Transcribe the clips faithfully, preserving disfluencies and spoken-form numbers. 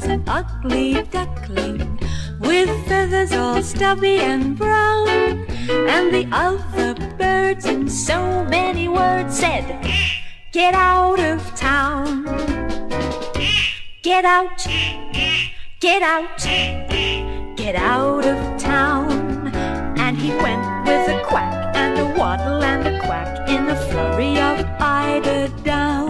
an ugly duckling with feathers all stubby and brown, and the other birds in so many words said, "Get out of town! Get out! Get out! Get out of town!" And he went with a quack and a waddle and a quack in a flurry of eider down.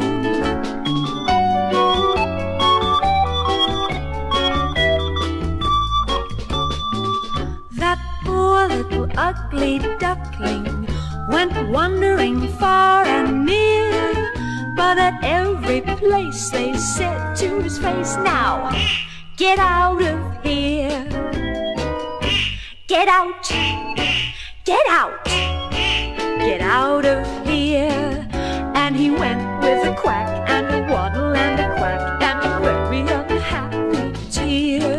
That poor little ugly duckling went wandering far and near, but at every place they said to his face, "Now, get out of here! Get out! Get out! Get out of here!" And he went with a quack and a waddle and a quack and a very unhappy tear.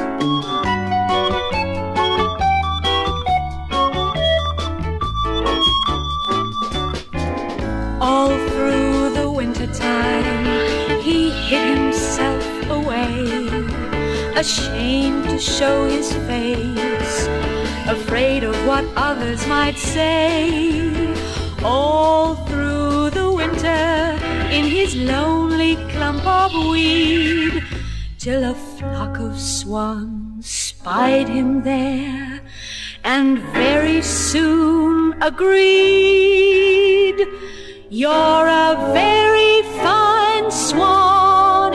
All through the winter time he hid himself away, ashamed to show his face, afraid of what others might say. All through the winter in his lonely clump of weed, till a flock of swans spied him there and very soon agreed, "You're a very fine swan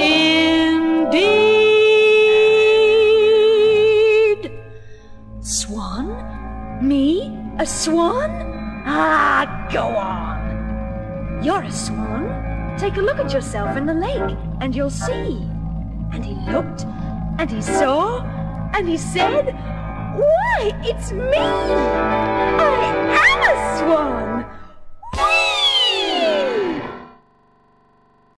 indeed." Swan? Me? A swan? Ah, go on! You're a swan. Take a look at yourself in the lake and you'll see. And he looked and he saw and he said, "Why, it's me!"